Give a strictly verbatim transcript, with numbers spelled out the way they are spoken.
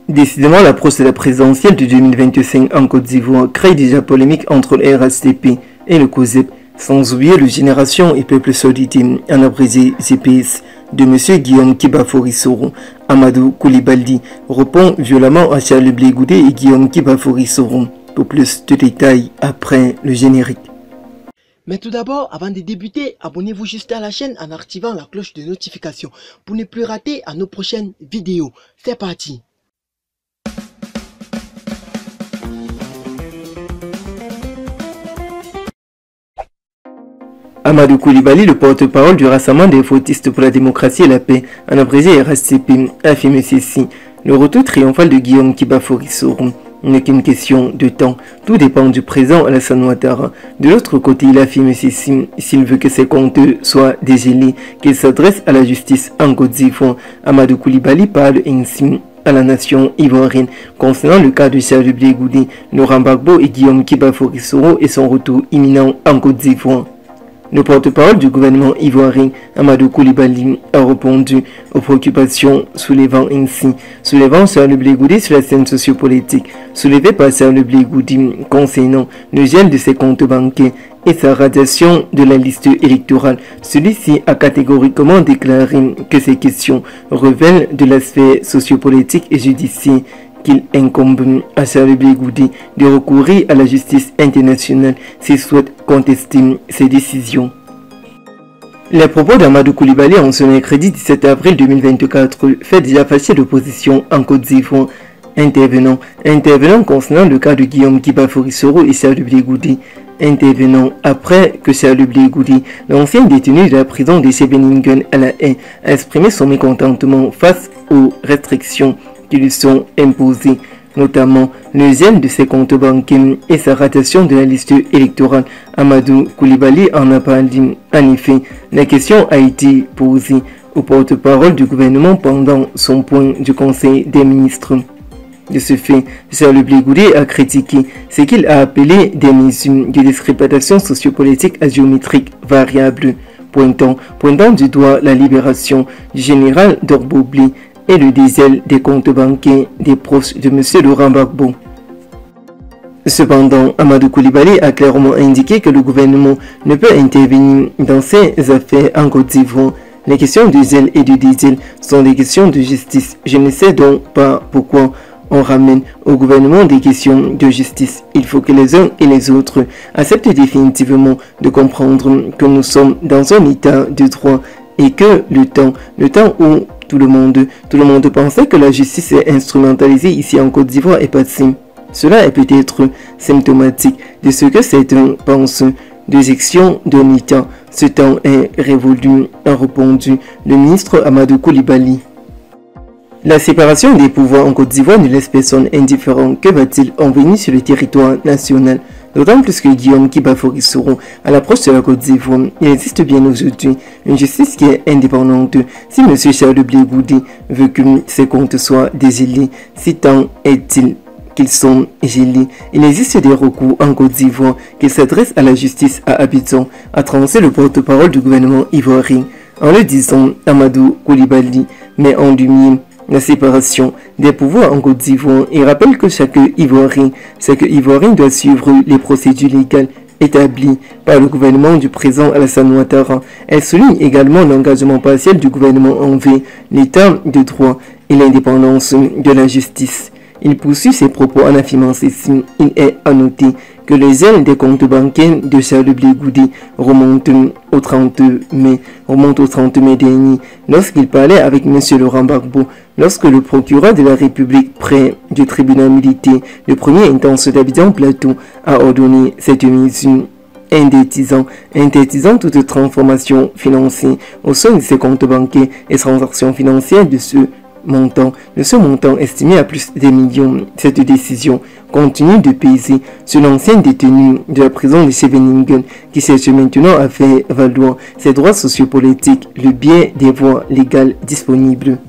Décidément, l'approche de la présidentielle de deux mille vingt-cinq en Côte d'Ivoire crée déjà polémique entre le R H D P et le COSEP, sans oublier le Génération et Peuple Solidaire, en abrégé G P S, de M. Guillaume Kibafori Soro. Amadou Koulibaly répond violemment à Charles Blé Goudé et Guillaume Kibafori Soro. Pour plus de détails après le générique. Mais tout d'abord, avant de débuter, abonnez-vous juste à la chaîne en activant la cloche de notification pour ne plus rater à nos prochaines vidéos. C'est parti! Amadou Koulibaly, le porte-parole du Rassemblement des fautistes pour la démocratie et la paix, en abrégé R H C P, a affirmé ceci. Le retour triomphal de Guillaume Kibafori Soro n'est qu'une question de temps. Tout dépend du président Alassane Ouattara. De l'autre côté, il affirme ceci. S'il veut que ses comptes soient dégelés, qu'il s'adresse à la justice en Côte d'Ivoire. Amadou Koulibaly parle ainsi à la nation ivoirienne concernant le cas de Charles Blé Goudé, Laurent Gbagbo et Guillaume Kibafori Soro et son retour imminent en Côte d'Ivoire. Le porte-parole du gouvernement ivoirien, Amadou Koulibaly, a répondu aux préoccupations soulevant ainsi, soulevant Charles Blé Goudé sur la scène sociopolitique, soulevé par Charles Blé Goudé concernant le gel de ses comptes bancaires et sa radiation de la liste électorale. Celui-ci a catégoriquement déclaré que ces questions révèlent de l'aspect sociopolitique et judiciaire, qu'il incombe à Charles Blé Goudé de recourir à la justice internationale s'il souhaite contester ces décisions. Les propos d'Amadou Koulibaly en ce mercredi dix-sept avril deux mille vingt-quatre fait déjà fâcher l'opposition en Côte d'Ivoire. Intervenant, intervenant concernant le cas de Guillaume Kibafori Soro et Charles Blé Goudé. Intervenant après que Charles Blé Goudé, l'ancien détenu de la prison de Scheveningen à La Haye, a exprimé son mécontentement face aux restrictions qui lui sont imposés, notamment le gel de ses comptes bancaires et sa radiation de la liste électorale. Amadou Koulibaly en a parlé. En effet, la question a été posée au porte-parole du gouvernement pendant son point du Conseil des ministres. De ce fait, Charles Blé Goudé a critiqué ce qu'il a appelé des mesures de discrimination sociopolitique à géométrique variable, pointant, pointant du doigt la libération du général Dorbo Blé et le dégel des comptes bancaires des proches de M. Laurent Gbagbo. Cependant, Amadou Koulibaly a clairement indiqué que le gouvernement ne peut intervenir dans ces affaires en Côte d'Ivoire. Les questions de zèle et de dégel sont des questions de justice. Je ne sais donc pas pourquoi on ramène au gouvernement des questions de justice. Il faut que les uns et les autres acceptent définitivement de comprendre que nous sommes dans un état de droit et que le temps, le temps où Tout le, monde, tout le monde pensait que la justice est instrumentalisée ici en Côte d'Ivoire est passé. Cela est peut-être symptomatique de ce que certains pensent de gestion de l'État. Ce temps est révolu, a répondu le ministre Amadou Koulibaly. La séparation des pouvoirs en Côte d'Ivoire ne laisse personne indifférent. Que va-t-il en venir sur le territoire national? D'autant plus que Guillaume Kibafori Soro, à l'approche de la Côte d'Ivoire, il existe bien aujourd'hui une justice qui est indépendante. Si M. Charles Blé Goudé veut que ses comptes soient dégelés, si tant est-il qu'ils sont gelés, il existe des recours en Côte d'Ivoire qui s'adressent à la justice à Abidjan, a tranché le porte-parole du gouvernement ivoirien. En le disant, Amadou Koulibaly met en lumière la séparation des pouvoirs en Côte d'Ivoire et rappelle que chaque Ivoirien, chaque Ivoirien doit suivre les procédures légales établies par le gouvernement du président Alassane Ouattara. Elle souligne également l'engagement partiel du gouvernement envers l'état de droit et l'indépendance de la justice. Il poursuit ses propos en affirmant ceci. Il est à noter que les ailes des comptes bancaires de Charles Blé Goudé remontent au trente mai, remontent au trente mai dernier, lorsqu'il parlait avec M. Laurent Gbagbo, lorsque le procureur de la République près du tribunal militaire de première instance d'Abidjan Plateau a ordonné cette mesure, interdisant, interdisant toute transformation financière au sein de ses comptes bancaires et transactions financières de ce montant, de ce montant estimé à plus de millions. Cette décision continue de peser sur l'ancien détenu de la prison de Scheveningen qui cherche maintenant à faire valoir ses droits sociopolitiques le biais des voies légales disponibles.